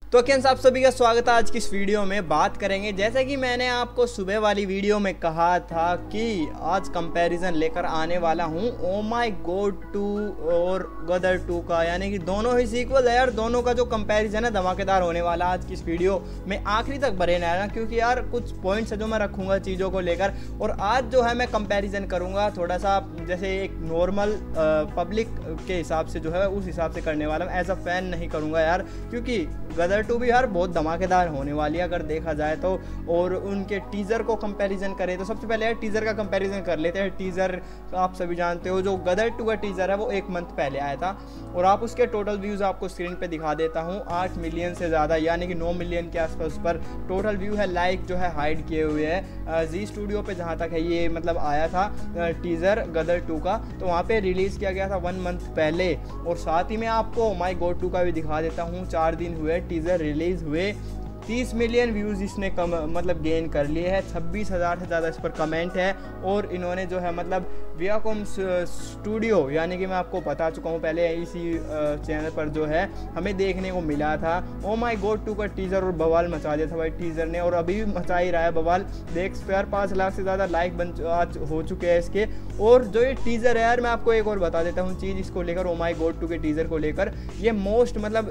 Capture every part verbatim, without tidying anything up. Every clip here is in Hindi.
तो क्या आप सभी का स्वागत है। आज की इस वीडियो में बात करेंगे, जैसे कि मैंने आपको सुबह वाली वीडियो में कहा था कि आज कंपैरिजन लेकर आने वाला हूं ओ माय गॉड टू और गदर टू का, यानी कि दोनों ही सीक्वल है यार। दोनों का जो कंपैरिजन है धमाकेदार होने वाला। आज की इस वीडियो में आखिरी तक बने रहना, क्योंकि यार कुछ पॉइंट्स है जो मैं रखूँगा चीज़ों को लेकर। और आज जो है मैं कंपेरिजन करूँगा थोड़ा सा जैसे एक नॉर्मल पब्लिक के हिसाब से जो है उस हिसाब से करने वाला हूँ। एज अ फैन नहीं करूँगा यार, क्योंकि गदर टू भी यार बहुत धमाकेदार होने वाली है अगर देखा जाए तो। और उनके टीज़र को कंपैरिजन करें तो सबसे पहले यार टीज़र का कंपैरिजन कर लेते हैं। टीज़र आप सभी जानते हो, जो गदर टू का टीज़र है वो एक मंथ पहले आया था और आप उसके टोटल व्यूज़ आपको स्क्रीन पे दिखा देता हूँ। आठ मिलियन से ज़्यादा, यानी कि नौ मिलियन के आसपास पर टोटल व्यू है। लाइक जो है हाइड किए हुए है जी स्टूडियो पे, जहाँ तक है ये मतलब आया था टीज़र गदर टू का, तो वहाँ पे रिलीज़ किया गया था वन मंथ पहले। और साथ ही में आपको माई गॉड टू का भी दिखा देता हूँ। चार दिन हुए टीज़र रिलीज हुए, तीस मिलियन व्यूज़ इसने कम मतलब गेन कर लिए हैं। छब्बीस हज़ार से ज़्यादा इस पर कमेंट है। और इन्होंने जो है मतलब वियाकॉम स्टूडियो, यानी कि मैं आपको बता चुका हूँ पहले इसी चैनल पर जो है हमें देखने को मिला था ओ माय गॉड टू का टीज़र, और बवाल मचा दिया था भाई टीज़र ने, और अभी भी मचा ही रहा है बवाल। देख यार पाँच लाख से ज़्यादा लाइक बन आज हो चुके हैं इसके। और जो ये टीज़र है यार, मैं आपको एक और बता देता हूँ चीज़ इसको लेकर, ओ माय गॉड टू के टीज़र को लेकर। ये मोस्ट मतलब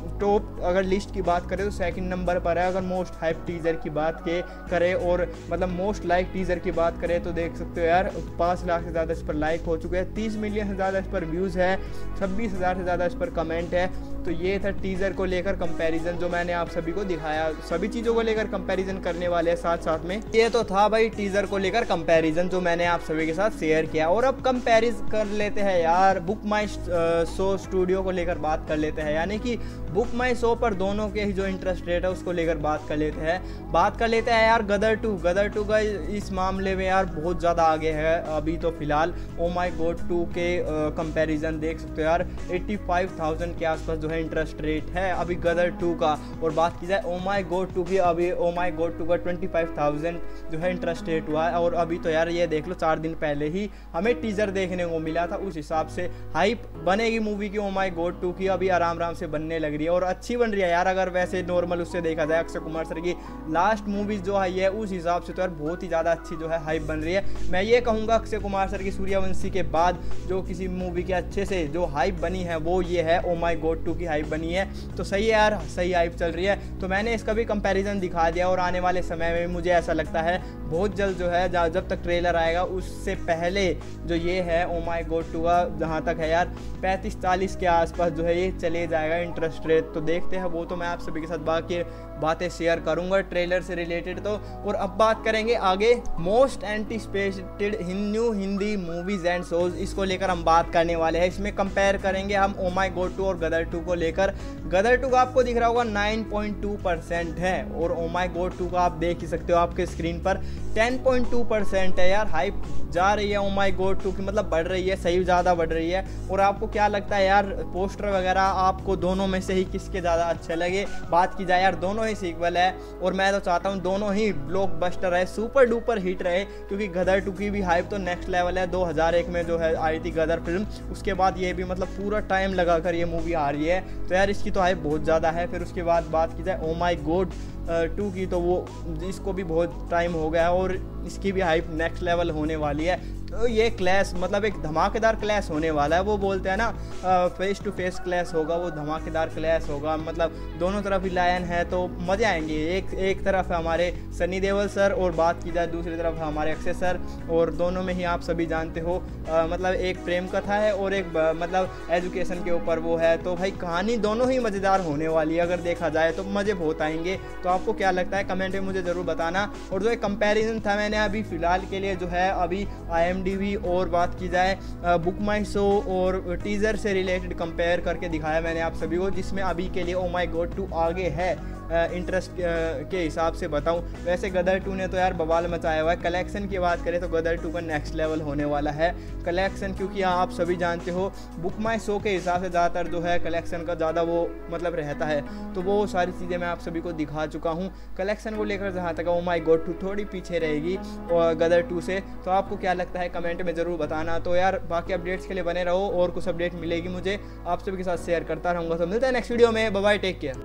टॉप अगर लिस्ट की बात करें तो सेकंड नंबर पर है। अगर मोस्ट हाइप टीज़र की बात के करें और मतलब मोस्ट लाइक टीज़र की बात करें तो देख सकते हो यार पाँच लाख से ज़्यादा इस पर लाइक हो चुके हैं, तीस मिलियन से ज़्यादा इस पर व्यूज़ है, छब्बीस हज़ार से ज़्यादा इस पर कमेंट है। तो ये था टीज़र को लेकर कंपैरिजन जो मैंने आप सभी को दिखाया। सभी चीज़ों को लेकर कंपैरिजन करने वाले हैं साथ साथ में। ये तो था भाई टीज़र को लेकर कंपैरिजन जो मैंने आप सभी के साथ शेयर किया। और अब कंपैरिज कर लेते हैं यार बुक माई शो स्टूडियो को लेकर बात कर लेते हैं, यानी कि बुक माई शो पर दोनों के ही जो इंटरेस्ट रेट है उसको लेकर बात कर लेते हैं। बात कर लेते हैं यार गदर टू। गदर टू का इस मामले में यार बहुत ज़्यादा आगे है अभी तो फिलहाल। ओ माई गॉड टू के कंपैरिजन देख सकते हो यार पचासी हज़ार के आसपास जो है इंटरेस्ट रेट है अभी गदर टू का। और बात की जाए ओ माई गॉड टू की, अभी ओ माई गॉड टू का पच्चीस हज़ार जो है इंटरेस्ट रेट हुआ है। और अभी तो यार ये देख लो चार दिन पहले ही हमें टीज़र देखने को मिला था, उस हिसाब से हाइप बनेगी मूवी की ओ माई गॉड टू की अभी आराम आराम से बनने लग रही है और अच्छी बन रही है यार। अगर वैसे नॉर्मल उससे देखा जाए अक्षय कुमार सर की लास्ट मूवीज जो आई है उस हिसाब से तो यार बहुत ही ज़्यादा अच्छी जो है हाइप बन रही है। मैं ये कहूँगा अक्षय कुमार सर की सूर्यवंशी के बाद जो किसी मूवी के अच्छे से जो हाइप बनी है वो ये है ओ माई गॉड टू की हाइप बनी है। तो सही है यार, सही हाइप चल रही है। तो मैंने इसका भी कंपैरिजन दिखा दिया और आने वाले समय में मुझे ऐसा लगता है बहुत जल्द जो है जब तक ट्रेलर आएगा उससे पहले जो ये है ओ माई गॉड टू का जहाँ तक है यार पैंतीस चालीस के आसपास जो है ये चले जाएगा इंटरेस्ट रेट। तो देखते हैं, वो तो मैं आप सभी के साथ बाकी बातें शेयर करूंगा ट्रेलर से रिलेटेड तो। और अब बात करेंगे आगे most anticipated new Hindi movies and shows, इसको लेकर हम बात करने वाले हैं। इसमें कंपेयर करेंगे हम ओ माई गॉड टू और गदर टू को लेकर। गदर टू का आपको दिख रहा होगा नाइन पॉइंट टू परसेंट है और ओ माई गॉड टू का आप देख ही सकते हो आपके स्क्रीन पर टेन पॉइंट टू परसेंट है। यार हाइप जा रही है ओ माई गॉड टू की, मतलब बढ़ रही है, सही ज़्यादा बढ़ रही है। और आपको क्या लगता है यार पोस्टर वगैरह आपको दोनों में से ही किसके ज़्यादा अच्छे लगे? बात की जाए यार दोनों ही सीक्वल है और मैं तो चाहता हूँ दोनों ही ब्लॉकबस्टर रहे, सुपर डुपर हिट रहे, क्योंकि गदर टू की भी हाइप तो नेक्स्ट लेवल है। दो हज़ार एक में जो है आई थी गदर फिल्म, उसके बाद ये भी मतलब पूरा टाइम लगाकर ये मूवी आ रही है, तो यार इसकी तो हाइप बहुत ज़्यादा है। फिर उसके बाद बात की जाए ओ माई गॉड टू की, तो वो इसको भी बहुत टाइम हो गया है और इसकी भी हाइप नेक्स्ट लेवल होने वाली है। तो ये क्लैश मतलब एक धमाकेदार क्लैश होने वाला है। वो बोलते हैं ना फेस टू फेस क्लैश होगा, वो धमाकेदार क्लैश होगा। मतलब दोनों तरफ ही लायन है तो मज़े आएंगे। एक एक तरफ है हमारे सनी देओल सर और बात की जाए दूसरी तरफ हमारे अक्षय सर, और दोनों में ही आप सभी जानते हो आ, मतलब एक प्रेम कथा है और एक मतलब एजुकेशन के ऊपर वो है। तो भाई कहानी दोनों ही मज़ेदार होने वाली है, अगर देखा जाए तो मज़े बहुत आएंगे। तो आपको क्या लगता है कमेंट में मुझे ज़रूर बताना। और जो एक कंपैरिजन था मैंने अभी फ़िलहाल के लिए जो है अभी आई एम डी बी और बात की जाए बुक माई शो और टीज़र से रिलेटेड कंपेयर करके दिखाया मैंने आप सभी को, जिसमें अभी के लिए ओ माई गॉड टू आगे है इंटरेस्ट के हिसाब से बताऊं। वैसे गदर टू ने तो यार बवाल मचाया हुआ है। कलेक्शन की बात करें तो गदर टू का नेक्स्ट लेवल होने वाला है कलेक्शन, क्योंकि आप सभी जानते हो बुक माई शो के हिसाब से ज़्यादातर जो है कलेक्शन का ज़्यादा वो मतलब रहता है। तो वो सारी चीज़ें मैं आप सभी को दिखा चुका हूँ। कलेक्शन को लेकर जहाँ तक ओ माई गॉड टू थोड़ी पीछे रहेगी और गदर टू से। तो आपको क्या लगता है कमेंट में ज़रूर बताना। तो यार बाकी अपडेट्स के लिए बने रहो और कुछ अपडेट मिलेगी मुझे आप सभी के साथ शेयर करता रहूँगा। तो मिलता है नेक्स्ट वीडियो में, बाय बाय, टेक केयर।